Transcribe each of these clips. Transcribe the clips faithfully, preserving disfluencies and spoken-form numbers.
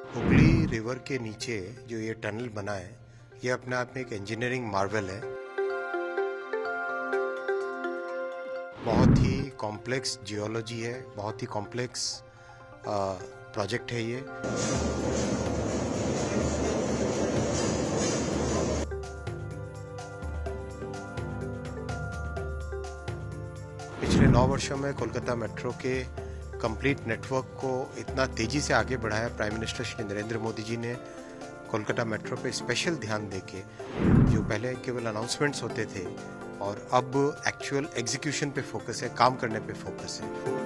Hooghly river के नीचे जो ये टनल बना है, ये अपने आप में एक इंजीनियरिंग मार्वल है। बहुत ही कॉम्प्लेक्स जियोलॉजी है, बहुत ही कॉम्प्लेक्स प्रोजेक्ट है ये। पिछले नौ वर्षों में कोलकाता मेट्रो के कंप्लीट नेटवर्क को इतना तेजी से आगे बढ़ाया। प्राइम मिनिस्टर श्री नरेंद्र मोदी जी ने कोलकाता मेट्रो पे स्पेशल ध्यान देके, जो पहले केवल अनाउंसमेंट्स होते थे और अब एक्चुअल एग्जीक्यूशन पे फोकस है, काम करने पे फोकस है।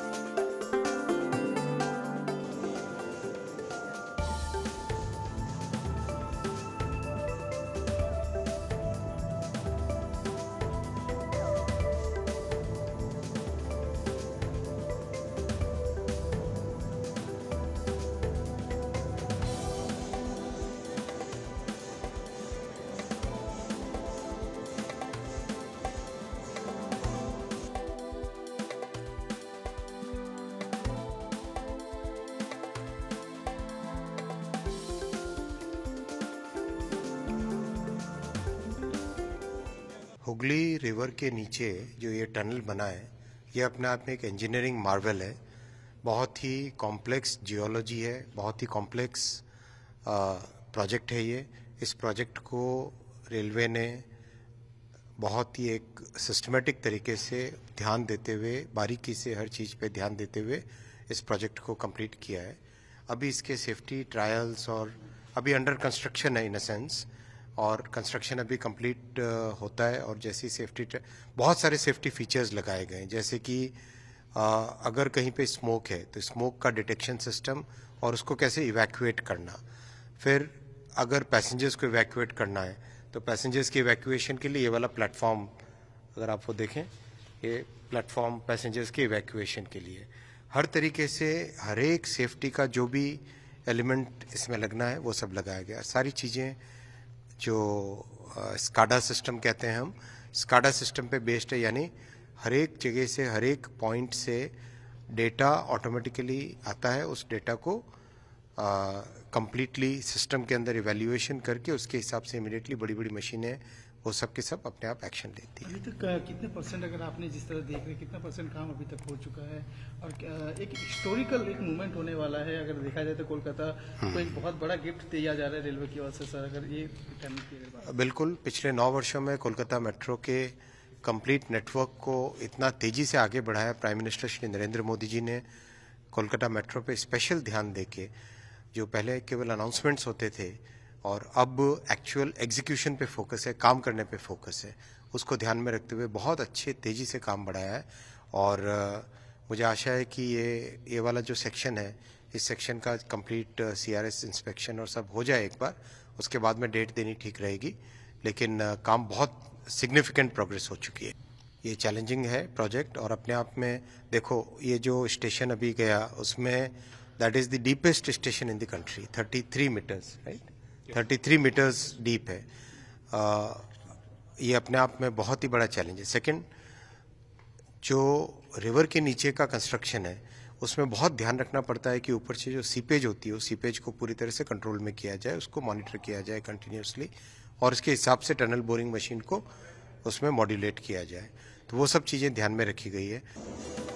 हुगली रिवर के नीचे जो ये टनल बना है, ये अपने आप में एक इंजीनियरिंग मार्वल है। बहुत ही कॉम्प्लेक्स जियोलॉजी है, बहुत ही कॉम्प्लेक्स प्रोजेक्ट है ये। इस प्रोजेक्ट को रेलवे ने बहुत ही एक सिस्टमेटिक तरीके से ध्यान देते हुए, बारीकी से हर चीज़ पे ध्यान देते हुए इस प्रोजेक्ट को कंप्लीट किया है। अभी इसके सेफ्टी ट्रायल्स और अभी अंडर कंस्ट्रक्शन है इन अ सेंस, और कंस्ट्रक्शन अभी कंप्लीट होता है। और जैसी सेफ्टी, बहुत सारे सेफ्टी फीचर्स लगाए गए हैं, जैसे कि अगर कहीं पे स्मोक है तो स्मोक का डिटेक्शन सिस्टम और उसको कैसे इवैक्यूएट करना। फिर अगर पैसेंजर्स को इवैक्यूएट करना है तो पैसेंजर्स की इवैक्यूएशन के लिए ये वाला प्लेटफॉर्म, अगर आप वो देखें, ये प्लेटफॉर्म पैसेंजर्स के इवैक्यूएशन के लिए। हर तरीके से हर एक सेफ्टी का जो भी एलिमेंट इसमें लगना है वो सब लगाया गया। सारी चीज़ें जो स्काडा सिस्टम कहते हैं हम, स्काडा सिस्टम पे बेस्ड है, यानी हर एक जगह से, हर एक पॉइंट से डेटा ऑटोमेटिकली आता है। उस डेटा को कंप्लीटली सिस्टम के अंदर इवैल्यूएशन करके उसके हिसाब से इमीडिएटली बड़ी बड़ी मशीनें वो सब के सब अपने आप एक्शन लेती है। अभी तक कितने परसेंट, अगर आपने जिस तरह देख रहे, कितना परसेंट काम अभी तक हो चुका है? और एक हिस्टोरिकल एक मूवमेंट होने वाला है, अगर देखा जाए तो कोलकाता को एक बहुत बड़ा गिफ्ट दिया जा रहा है रेलवे की ओर से सर, अगर ये टनल की। बिल्कुल, पिछले नौ वर्षों में कोलकाता मेट्रो के कंप्लीट नेटवर्क को इतना तेजी से आगे बढ़ाया। प्राइम मिनिस्टर श्री नरेंद्र मोदी जी ने कोलकाता मेट्रो पे स्पेशल ध्यान देके, जो पहले केवल अनाउंसमेंट्स होते थे और अब एक्चुअल एग्जीक्यूशन पे फोकस है, काम करने पे फोकस है, उसको ध्यान में रखते हुए बहुत अच्छे तेजी से काम बढ़ाया है। और uh, मुझे आशा है कि ये ये वाला जो सेक्शन है, इस सेक्शन का कंप्लीट सीआरएस इंस्पेक्शन और सब हो जाए एक बार, उसके बाद में डेट देनी ठीक रहेगी। लेकिन uh, काम बहुत सिग्निफिकेंट प्रोग्रेस हो चुकी है। ये चैलेंजिंग है प्रोजेक्ट, और अपने आप में देखो, ये जो स्टेशन अभी गया उसमें that is the deepest station in the country, thirty three metres, right, thirty three metres deep है। आ, ये अपने आप में बहुत ही बड़ा चैलेंज है। सेकंड, जो रिवर के नीचे का कंस्ट्रक्शन है उसमें बहुत ध्यान रखना पड़ता है कि ऊपर से जो सीपेज होती है, उस सीपेज को पूरी तरह से कंट्रोल में किया जाए, उसको मॉनिटर किया जाए कंटिन्यूसली, और उसके हिसाब से टनल बोरिंग मशीन को उसमें मॉड्यूलेट किया जाए। तो वो सब चीज़ें ध्यान में रखी गई है।